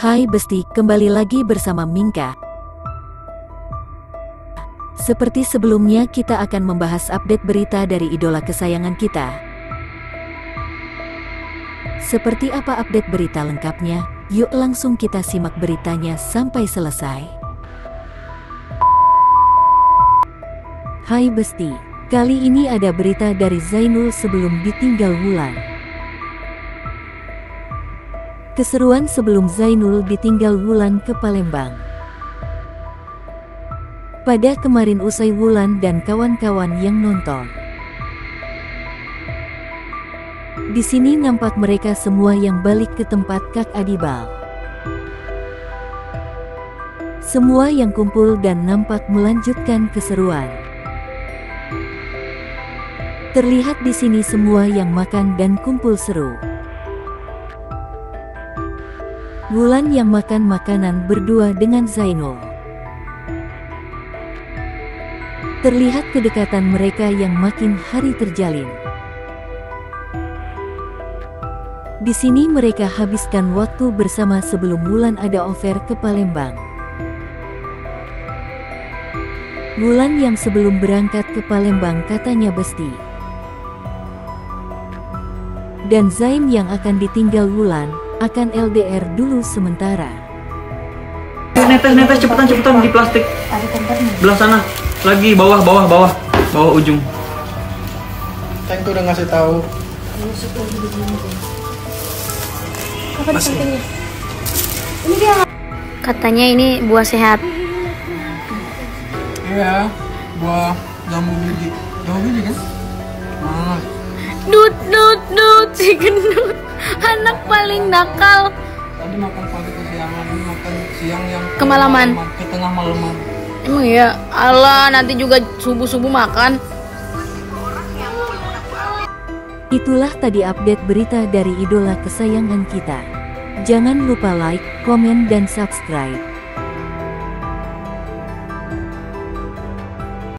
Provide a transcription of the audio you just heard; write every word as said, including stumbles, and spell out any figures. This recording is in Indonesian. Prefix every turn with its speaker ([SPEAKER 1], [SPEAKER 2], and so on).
[SPEAKER 1] Hai Besti, kembali lagi bersama Mingka. Seperti sebelumnya, kita akan membahas update berita dari idola kesayangan kita. Seperti apa update berita lengkapnya? Yuk langsung kita simak beritanya sampai selesai. Hai Besti, kali ini ada berita dari Zainul sebelum ditinggal Wulan. Keseruan sebelum Zainul ditinggal Wulan ke Palembang. Pada kemarin usai Wulan dan kawan-kawan yang nonton. Di sini nampak mereka semua yang balik ke tempat Kak Adibal. Semua yang kumpul dan nampak melanjutkan keseruan. Terlihat di sini semua yang makan dan kumpul seru. Wulan yang makan makanan berdua dengan Zainul. Terlihat kedekatan mereka yang makin hari terjalin. Di sini mereka habiskan waktu bersama sebelum Wulan ada offer ke Palembang. Wulan yang sebelum berangkat ke Palembang katanya Besti. Dan Zain yang akan ditinggal Wulan akan L D R dulu sementara.
[SPEAKER 2] Netes, netes, cepetan, cepetan di plastik. Belah sana, lagi bawah, bawah, bawah, bawah ujung.
[SPEAKER 3] Tank tuh udah ngasih tahu.
[SPEAKER 4] Apa sampingnya? Ini dia. Katanya ini buah sehat.
[SPEAKER 3] Iya, buah jambu biji. Jambu biji kan? Ah.
[SPEAKER 4] Dut, dut, dut, si gendut. Anak paling nakal.
[SPEAKER 3] Tadi makan pagi kesiangan, ini makan siang yang
[SPEAKER 4] Kemalaman.
[SPEAKER 3] Ke tengah malaman.
[SPEAKER 4] Emang iya? Allah, nanti juga subuh-subuh makan.
[SPEAKER 1] Itulah tadi update berita dari idola kesayangan kita. Jangan lupa like, komen dan subscribe.